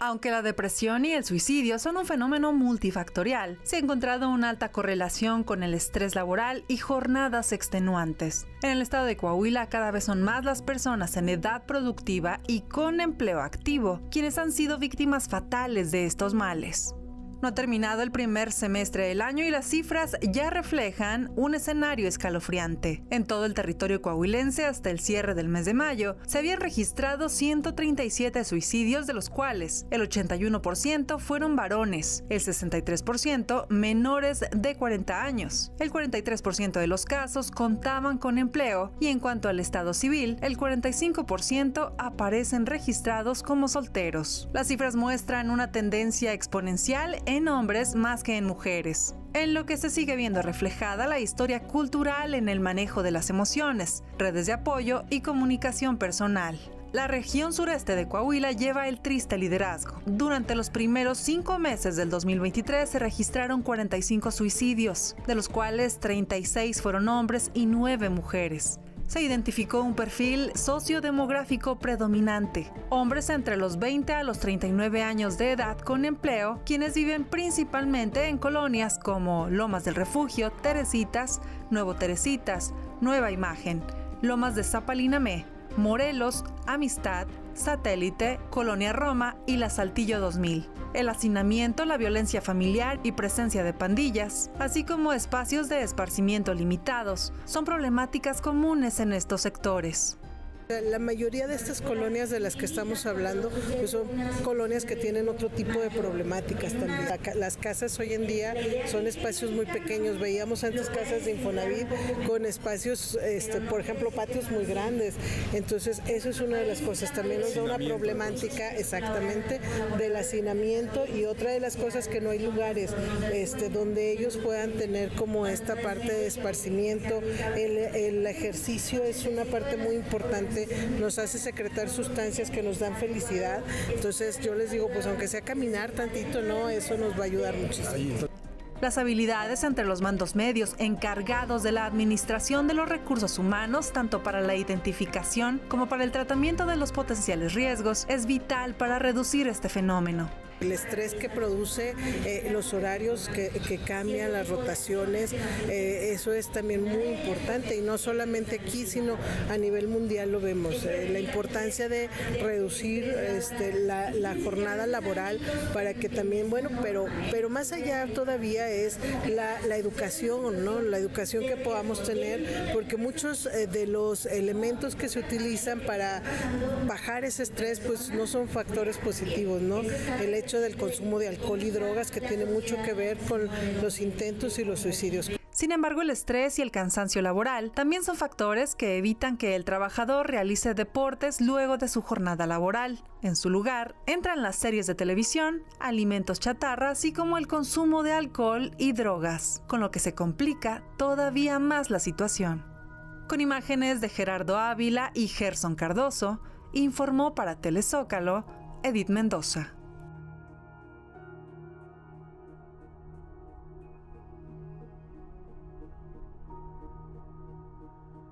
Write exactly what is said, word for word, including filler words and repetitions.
Aunque la depresión y el suicidio son un fenómeno multifactorial, se ha encontrado una alta correlación con el estrés laboral y jornadas extenuantes. En el estado de Coahuila, cada vez son más las personas en edad productiva y con empleo activo, quienes han sido víctimas fatales de estos males. No ha terminado el primer semestre del año y las cifras ya reflejan un escenario escalofriante. En todo el territorio coahuilense, hasta el cierre del mes de mayo, se habían registrado ciento treinta y siete suicidios, de los cuales el ochenta y uno por ciento fueron varones, el sesenta y tres por ciento menores de cuarenta años, el cuarenta y tres por ciento de los casos contaban con empleo y en cuanto al estado civil, el cuarenta y cinco por ciento aparecen registrados como solteros. Las cifras muestran una tendencia exponencial en hombres más que en mujeres, en lo que se sigue viendo reflejada la historia cultural en el manejo de las emociones, redes de apoyo y comunicación personal. La región sureste de Coahuila lleva el triste liderazgo. Durante los primeros cinco meses del dos mil veintitrés se registraron cuarenta y cinco suicidios, de los cuales treinta y seis fueron hombres y nueve mujeres. Se identificó un perfil sociodemográfico predominante, hombres entre los veinte a los treinta y nueve años de edad con empleo, quienes viven principalmente en colonias como Lomas del Refugio, Teresitas, Nuevo Teresitas, Nueva Imagen, Lomas de Zapalinamé, Morelos, Amistad, Satélite, Colonia Roma y la Saltillo dos mil. El hacinamiento, la violencia familiar y presencia de pandillas, así como espacios de esparcimiento limitados, son problemáticas comunes en estos sectores. La mayoría de estas colonias de las que estamos hablando pues son colonias que tienen otro tipo de problemáticas también. Las casas hoy en día son espacios muy pequeños. Veíamos antes casas de Infonavit con espacios, este, por ejemplo, patios muy grandes. Entonces, eso es una de las cosas. También nos da una problemática exactamente del hacinamiento y otra de las cosas que no hay lugares este, donde ellos puedan tener como esta parte de esparcimiento. El, el ejercicio es una parte muy importante. Nos hace secretar sustancias que nos dan felicidad. Entonces yo les digo, pues aunque sea caminar tantito, no, eso nos va a ayudar muchísimo. Las habilidades entre los mandos medios encargados de la administración de los recursos humanos, tanto para la identificación como para el tratamiento de los potenciales riesgos, es vital para reducir este fenómeno. El estrés que produce, eh, los horarios que, que cambian, las rotaciones, eh, eso es también muy importante y no solamente aquí, sino a nivel mundial lo vemos. Eh, la importancia de reducir este, la, la jornada laboral para que también, bueno, pero, pero más allá todavía es la, la educación, ¿no? La educación que podamos tener, porque muchos eh, de los elementos que se utilizan para bajar ese estrés, pues no son factores positivos, ¿no? El hecho del consumo de alcohol y drogas que tiene mucho que ver con los intentos y los suicidios. Sin embargo, el estrés y el cansancio laboral también son factores que evitan que el trabajador realice deportes luego de su jornada laboral. En su lugar, entran las series de televisión, alimentos chatarra, así como el consumo de alcohol y drogas, con lo que se complica todavía más la situación. Con imágenes de Gerardo Ávila y Gerson Cardoso, informó para Telezócalo Edith Mendoza.